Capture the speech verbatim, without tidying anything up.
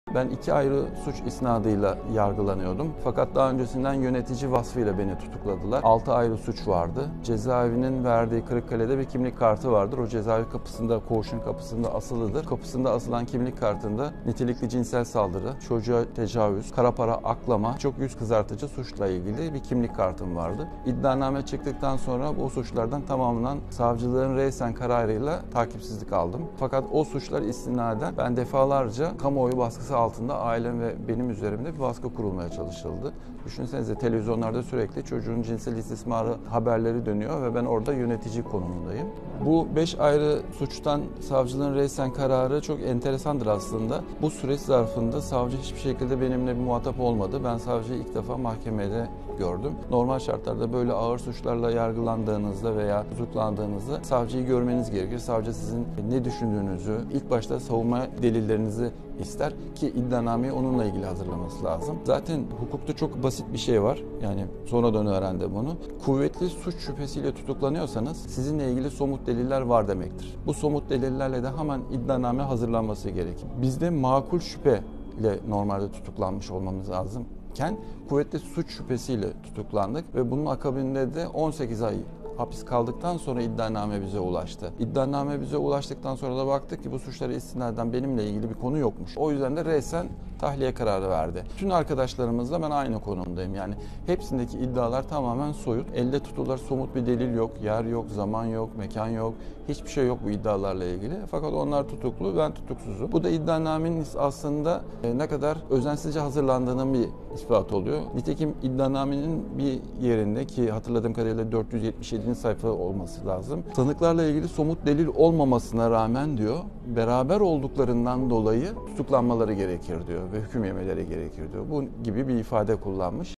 Ben iki ayrı suç isnadıyla yargılanıyordum. Fakat daha öncesinden yönetici vasfıyla beni tutukladılar. altı ayrı suç vardı. Cezaevinin verdiği Kırıkkale'de bir kimlik kartı vardır. O cezaevi kapısında, koğuşun kapısında asılıdır. Kapısında asılan kimlik kartında nitelikli cinsel saldırı, çocuğa tecavüz, kara para aklama, çok yüz kızartıcı suçla ilgili bir kimlik kartım vardı. İddianame çıktıktan sonra bu suçlardan tamamından savcılığın reysen kararıyla takipsizlik aldım. Fakat o suçlar istinaden ben defalarca kamuoyu baskısı altında ailem ve benim üzerimde bir baskı kurulmaya çalışıldı. Düşünsenize, televizyonlarda sürekli çocuğun cinsel istismarı haberleri dönüyor ve ben orada yönetici konumundayım. Bu beş ayrı suçtan savcılığın reysen kararı çok enteresandır aslında. Bu süreç zarfında savcı hiçbir şekilde benimle bir muhatap olmadı. Ben savcıyı ilk defa mahkemede gördüm. Normal şartlarda böyle ağır suçlarla yargılandığınızda veya tutuklandığınızda savcıyı görmeniz gerekir. Savcı sizin ne düşündüğünüzü, ilk başta savunma delillerinizi ister ki iddianameyi onunla ilgili hazırlaması lazım. Zaten hukukta çok basit bir şey var. Yani sonradan öğrendim bunu. Kuvvetli suç şüphesiyle tutuklanıyorsanız sizinle ilgili somut deliller var demektir. Bu somut delillerle de hemen iddianame hazırlanması gerekir. Bizde makul şüphe ile normalde tutuklanmış olmamız lazım. Kuvvetli suç şüphesiyle tutuklandık ve bunun akabinde de on sekiz ay hapis kaldıktan sonra iddianame bize ulaştı. İddianame bize ulaştıktan sonra da baktık ki bu suçlara istinaden benimle ilgili bir konu yokmuş. O yüzden de resen tahliye kararı verdi. Tüm arkadaşlarımızla ben aynı konumdayım. Yani hepsindeki iddialar tamamen soyut. Elde tutular, somut bir delil yok, yer yok, zaman yok, mekan yok. Hiçbir şey yok bu iddialarla ilgili. Fakat onlar tutuklu, ben tutuksuzum. Bu da iddianamenin aslında ne kadar özensizce hazırlandığının bir ispatı oluyor. Nitekim iddianamenin bir yerinde, ki hatırladığım kadarıyla dört yüz yetmiş yedinci sayfa olması lazım, tanıklarla ilgili somut delil olmamasına rağmen diyor, beraber olduklarından dolayı tutuklanmaları gerekir diyor ve hüküm yemeleri gerekir diyor. Bu gibi bir ifade kullanmış.